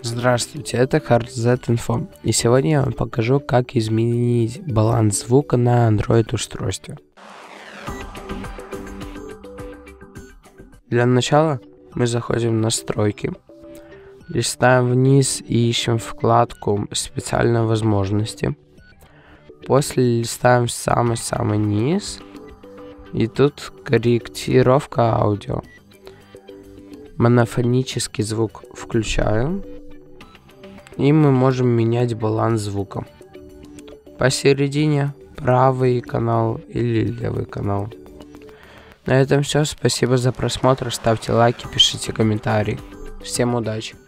Здравствуйте, это HardZ Info, и сегодня я вам покажу, как изменить баланс звука на Android устройстве. Для начала мы заходим в настройки, листаем вниз и ищем вкладку «Специальные возможности». После листаем в самый-самый низ, и тут корректировка аудио. Монофонический звук включаем. И мы можем менять баланс звука. Посередине правый канал или левый канал. На этом все. Спасибо за просмотр. Ставьте лайки, пишите комментарии. Всем удачи!